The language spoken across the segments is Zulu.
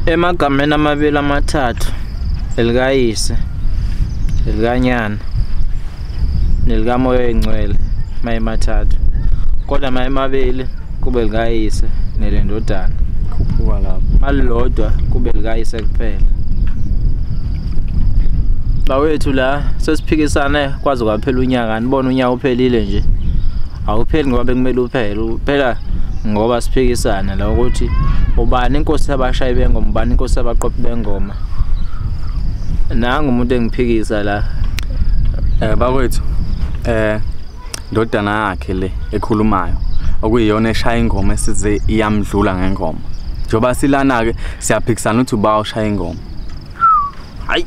Emagameni amabili amathathu elikayise elikanyana nelikamoya oyingcwele mayimathathu kodwa mayimabili kube likayise nelendodana khuphuka lapho malilodwa kube likayise kuphela. Bawethu la sesiphikisane kwaze kwaphela unyaka nibona unyaka uphelile nje awupheli ngoba bekumele uphela ngoba siphikisana la ukuthi ubani inkosi yabashayi bengoma ubani inkosi yabaqophi bengoma nanga umuntu engiphikisa la bawethu Ndodana yakhe le ekhulumayo okuyiyona eshaya ingoma esize iyamdlula ngengoma njoba silana ke siyaphikisana ukuthi uba ushaya ingoma. Hayi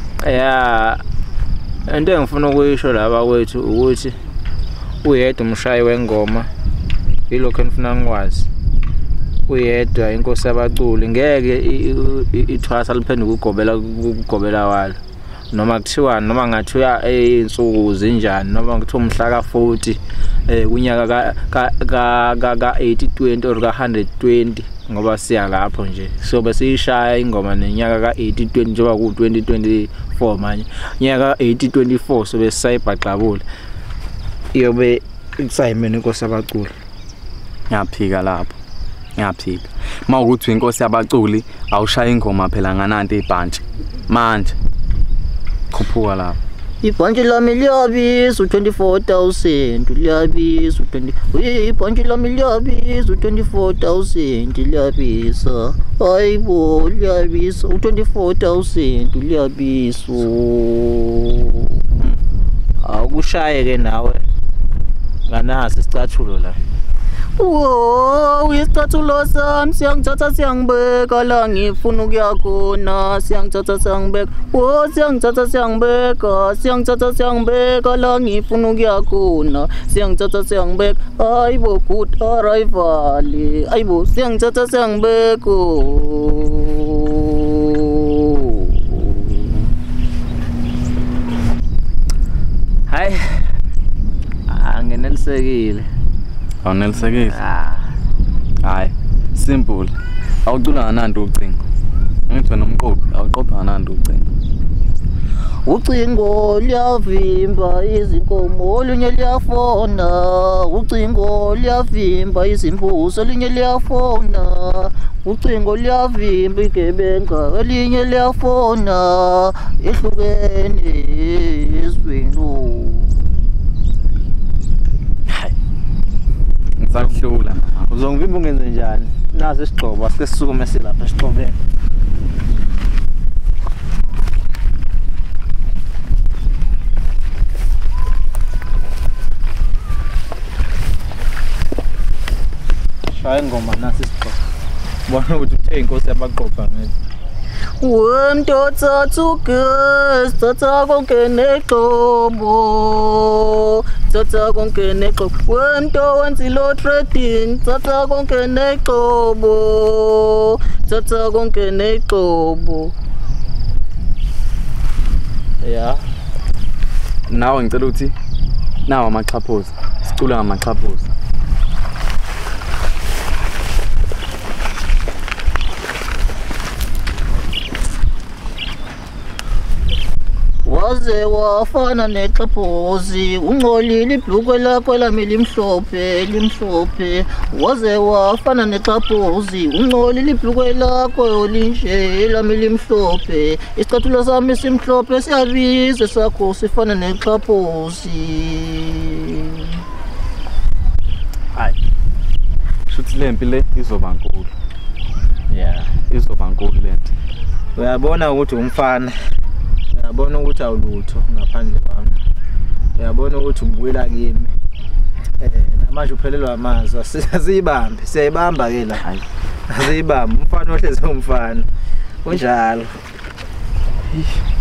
into engifuna ukuyisho laba kwethu ukuthi uyedwa umshayi wengoma ilokho engifuna ngikwazi uyedwa inkosi yabaculi ngeke ithwasa liphenduka ukugobela walo noma kuthiwa noma ngathiwa insuku zinjani noma kuthiwa umhla ka40 kunyaka ka 8020 or ka 120 ngoba siya lapho nje sobe siyishaya ingoma nenyaka ka 8020 njengoba ku 2024 manje nyaka 8024 sobe sisayibhaqabula iyobe kusayimena inkosi yabaculi. Ngiyaphika lapho ngiyaphika mawukuthi inkosi yabaculi awushaya ingoma phela ngananti ibhantshi manje khuphuka lapho ibhantshi lami liyabiza 24,000 liyabiza 20 ibhantshi lami liyabiza 24,000 liyabiza hayibo liyabiza 24,000 liyabiza awukushaye ke nawe nganasi isicathulo la. Wow, isicathulo sami siyangithatha siyangibeka la ngifuna ukuya khona siyangithatha siyangibeka wo siyangithatha siyangibeka la ngifuna ukuya khona siyangithatha siyangibeka hayibo good arrival hayibo siyangithatha siyangibeka hayi angenelisekile awunelisekile hayi simple awucula ngananti ucingo ngithi nomqophi awuqopha ngananti ucingo ucingo liyavimba izinkomo olunye liyafona ucingo liyavimba izimbuzi elinye liyafona ucingo liyavimba igebenga elinye liyafona ehlukene ezweni ngisakuhlula uzongivimba ungenze njani nazi isigxobo asike sisukume silapha esigxobeni. Shaya ingoma nasi isigxobo bona ukuthi uthe inkosi yabaqopha ngithi wemntothathu ges thatha konke negxobo thatha konke negxobo wemnto wenza lo trading thatha konke negxobo thatha konke negxobo. ya nawe ngicela ukuthi nawo amaxhaphozi sicula ngamaxhaphozi. waze wafana nexhaphozi ungcolile ibhlukwe lakho lami limhlophe waze wafana nexhaphozi ungcolile ibhlukwe lakho linje lami limhlophe isicathulo sami simhlophe siyabiza sakho sifana nexhaphozi. Hayi shuthi lempi le izoba nkulu izoba nkulu lento uyabona ukuthi umfana uyabona ukuthi awulutho ngaphandle kwami uyabona ukuthi ubuyela kimi manje uphelelwa amazwi asiyibambe siyayibamba ke la hayi asiyibambe umfana ohleze umfana kunjalo.